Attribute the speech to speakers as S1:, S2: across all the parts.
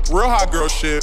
S1: Real hot girl shit.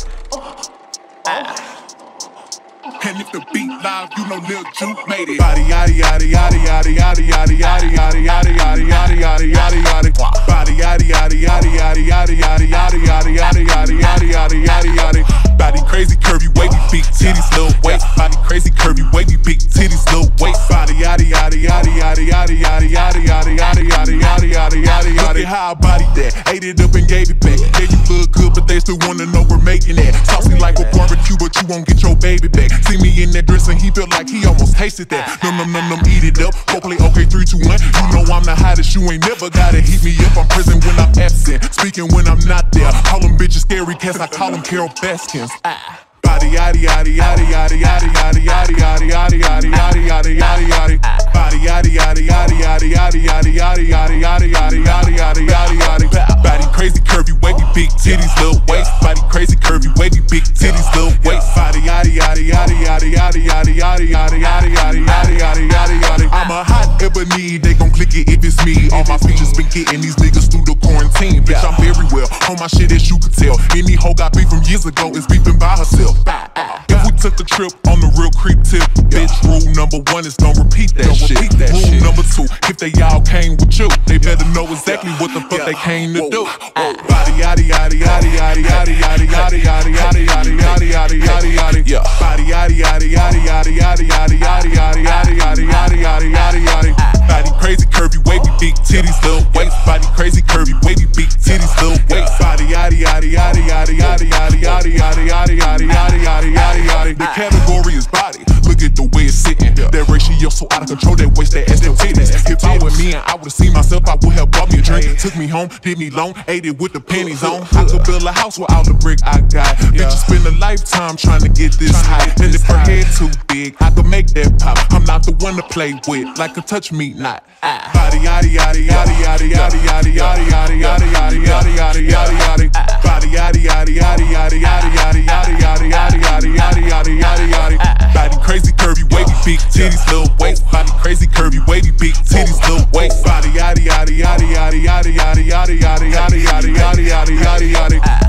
S2: And if the beat live, you know Lil Juke made it.
S1: Body yaddy yaddy yaddy yaddy yaddy yaddy yaddy yaddy yaddy yaddy yaddy yaddy yaddy yaddy. Body yaddy yaddy yaddy yaddy yaddy yaddy yaddy yaddy yaddy yaddy yaddy yaddy yaddy yaddy.
S2: Body crazy, curvy, wavy, big titties, little waist. Body crazy, curvy, wavy, big titties, little waist.
S1: Body yaddy yaddy yaddy yaddy yaddy yaddy yaddy yaddy yaddy yaddy yaddy yaddy yaddy
S2: Look
S1: yaddy.
S2: at how I bodied that, ate it up and gave it back. Gave you look good, but they still wanna know we're making that. Saucy like a barbecue, but you won't get your baby back. See me in that dress and he felt like he almost tasted that. Num, eat it up. Go play okay, 3, 2, 1. You know I'm the hottest, you ain't never gotta heat me up. I'm present when I'm absent, speaking when I'm not there. Call them bitches scary cats, I call them Carol Baskins.
S1: Body yaddy yaddy yaddy yaddy yaddy yaddy yaddy yaddy yaddy yaddy yaddy yaddy yaddy yaddy. Body yaddy yaddy yaddy yaddy yaddy yaddy yaddy yaddy yaddy yaddy yaddy yaddy yaddy yaddy.
S2: Body crazy, curvy, wavy, big titties, little waist. Body crazy, curvy, wavy, big titties, little waist.
S1: Body yaddy yaddy yaddy yaddy yaddy yaddy yaddy yaddy yaddy yaddy yaddy yaddy yaddy yaddy.
S2: I'm a hot ebony, they gon' click it if it's me. All my features been getting these niggas through the quarantine. Bitch, I'm very well on my shit, as you can tell. Any hoe got beef from years ago is beefing by herself. If we took the trip on the real creep tip, bitch, rule number 1 is don't repeat that shit. Rule number 2, if they all came with you, they better know exactly what the fuck they came to do.
S1: Body yaddy yaddy yaddy yaddy yaddy yaddy yaddy yaddy yaddy yaddy yaddy yaddy yaddy yaddy. Body yaddy yaddy yaddy yaddy yaddy yaddy yaddy yaddy yaddy yaddy yaddy yaddy yaddy yaddy.
S2: Body crazy, curvy, wavy, big titties, little waist. Body crazy, curvy, wavy, big titties, little waist.
S1: Body yaddy yaddy yaddy yaddy yaddy yaddy yaddy yaddy yaddy yaddy yaddy yaddy yaddy yaddy.
S2: The category is body. Look at the way it's sitting. That ratio so out of control. That waist, that ass, that titties. If I were me and I would've seen myself, I would have bought me a drink. Took me home, did me long, ate it with the panties on. I could build a house with all the brick I got. Bitches spend a lifetime trying to get this high. And if her head too big, I could make that pop. I'm not the one to play with, like a touch me not.
S1: Body yaddy yaddy yaddy yaddy yaddy yaddy yaddy yaddy yaddy yaddy yaddy yaddy yaddy yaddy. Body yaddy yaddy yaddy yaddy yaddy yaddy yaddy yaddy yaddy yaddy yaddy yaddy yaddy yaddy.
S2: Body crazy, curvy, wavy, big titties, little waist. Body crazy, curvy, wavy, big titties, little waist.
S1: Body yaddy yaddy yaddy yaddy yaddy yaddy yaddy yaddy yaddy yaddy yaddy yaddy yaddy yaddy.